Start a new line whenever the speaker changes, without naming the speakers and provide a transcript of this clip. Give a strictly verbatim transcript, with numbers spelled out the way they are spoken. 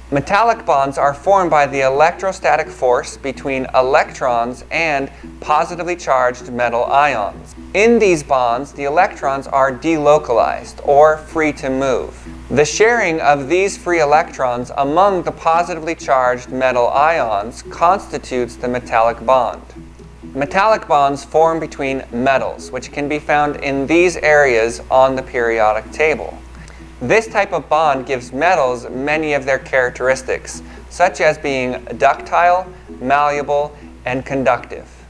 Metallic bonds are formed by the electrostatic force between electrons and positively charged metal ions. In these bonds, the electrons are delocalized, or free to move. The sharing of these free electrons among the positively charged metal ions constitutes the metallic bond. Metallic bonds form between metals, which can be found in these areas on the periodic table. This type of bond gives metals many of their characteristics, such as being ductile, malleable, and conductive.